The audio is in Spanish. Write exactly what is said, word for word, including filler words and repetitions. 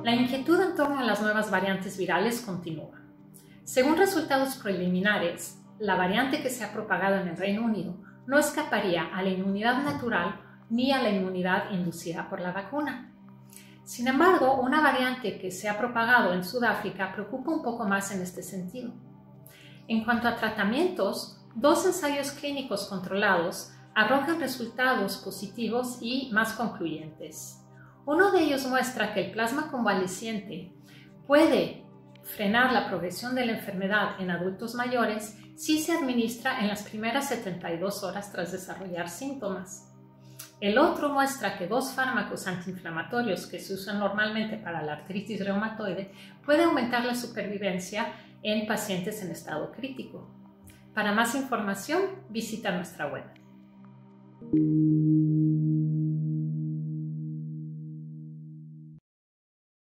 La inquietud en torno a las nuevas variantes virales continúa. Según resultados preliminares, la variante que se ha propagado en el Reino Unido no escaparía a la inmunidad natural ni a la inmunidad inducida por la vacuna. Sin embargo, una variante que se ha propagado en Sudáfrica preocupa un poco más en este sentido. En cuanto a tratamientos, dos ensayos clínicos controlados arrojan resultados positivos y más concluyentes. Uno de ellos muestra que el plasma convaleciente puede frenar la progresión de la enfermedad en adultos mayores si se administra en las primeras setenta y dos horas tras desarrollar síntomas. El otro muestra que dos fármacos antiinflamatorios que se usan normalmente para la artritis reumatoide pueden aumentar la supervivencia en pacientes en estado crítico. Para más información, visita nuestra web.